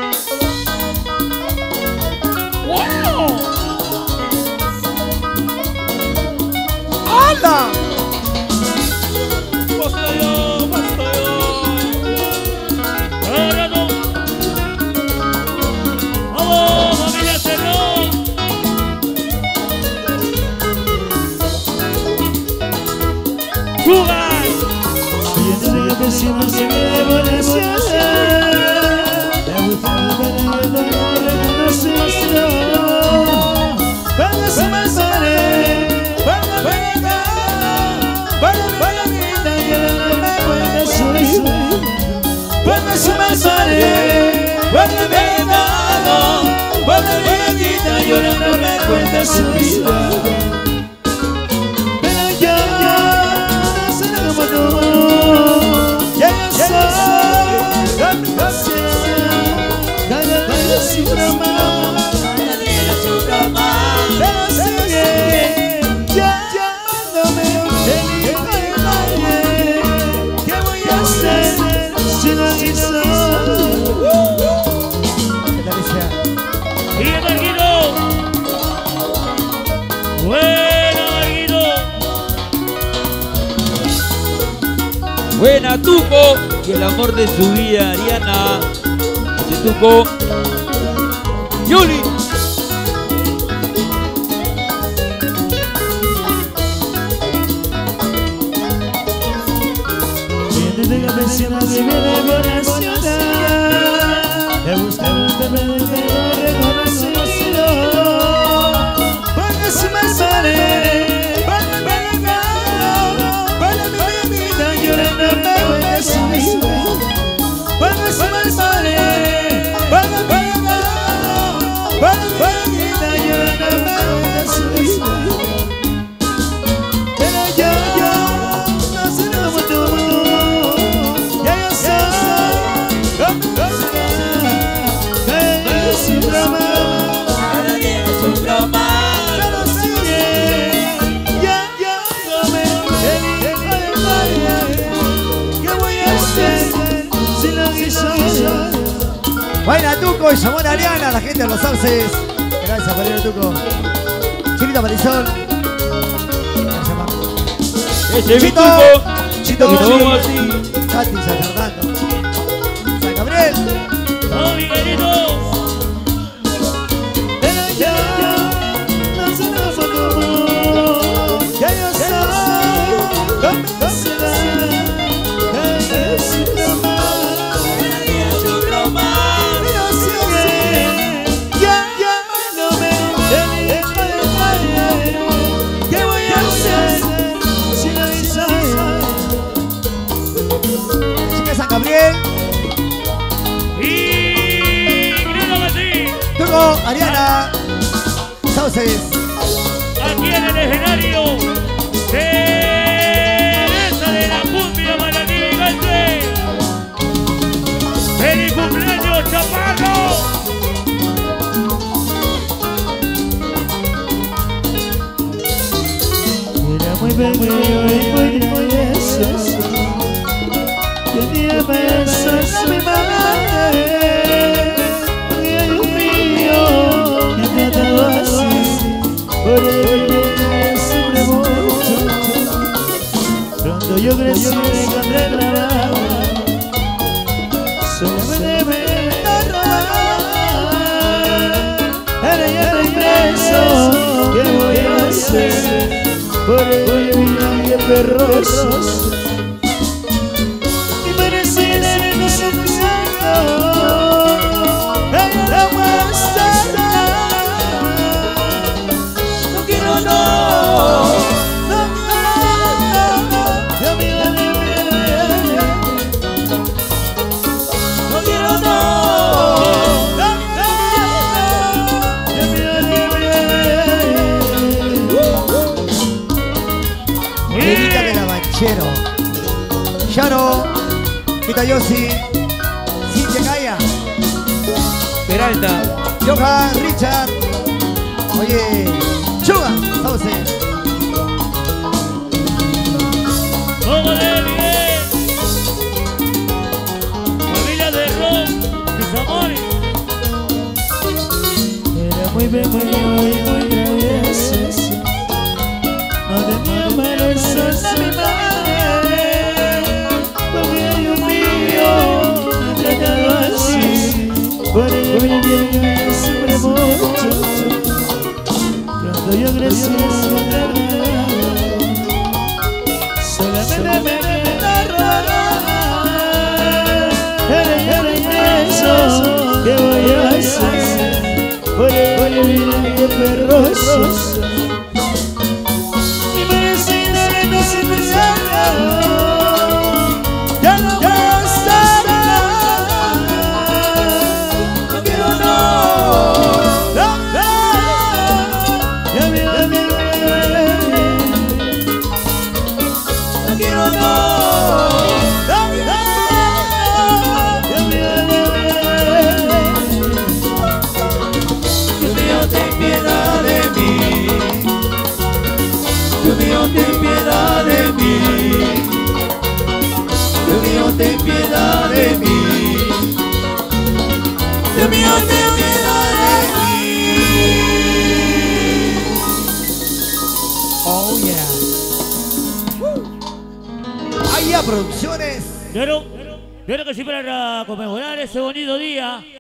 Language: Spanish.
¡Wow! ¡Hala! Basta ya, basta ya. Ahora no. ¡Vamos, familia Cerrón! ¡Jugar! Llorando me cuenta su vida. Pero yo no sé cómo tú. Ya yo soy cada día sin broma. Cada día sin broma. Pero sigue llamándome el hijo de nadie. ¿Qué voy a hacer si no hizo? ¡Y el Marquito! ¡Buena, Marquito! Buena, Tuco. Y el amor de su vida, Ariana. De Tuco. Yuli. Buena Tuco y llamó a Ariana, la gente de los sauces. Gracias, Mariano Tuco. Chilito Marisol. Ese es mi Chito. Tuco. Chito Y nos Gucci. vamos así. Katy, San Fernando. San Gabriel. ¡Vamos, Miguelito! Pero yo no sé cómo. Ya yo soy como será. Es broma. Es broma. Pero sigue llamándome el hijo de nadie. ¿Qué voy a hacer si no hizo? Chica San Gabriel. ¡Y grítame así! Tuco, Ariana. Sauces. Aquí en el escenario, Teresa de la cumbia para ti, gigante. ¡Feliz cumpleaños, Chaparro! Era muy pequeño y muy eso. Tenía besos a mi madre. Porque hay un niño que me ha tratado así. Por él me sufre mucho. Pronto yo crecí y encontré trabajo. Solo me debe robar. Ahora ya estoy preso. ¿Qué voy a hacer? Por el viaje perroso y parecida en los sufriendo en la muestra. No quiero, no yo me la no quiero, no Erika de la Banchero. Yaro. Quita Yossi. Cintia Calla. Peralta. Johan, Richard. Oye. Chuga. Sauces. ¡Vamos de Miguel! Familia de Ron, mis amores. vuelve muy yo y muy travieso. No tenía malos a mi madre, porque Dios mío me ha tratado así. Por el bien me sufre mucho. Cuando yo crecí sin verdad, solamente me queda rogar. El ingreso que voy a hacer por el bien de perrosos. Mi medicina no se me saca, ya no bastará. No quiero ten piedad de mí. Dios mío, ten piedad de mí. Dios mío, ten piedad de mí. Oh yeah. Ahí a Producciones. Claro que sí, para conmemorar ese bonito día.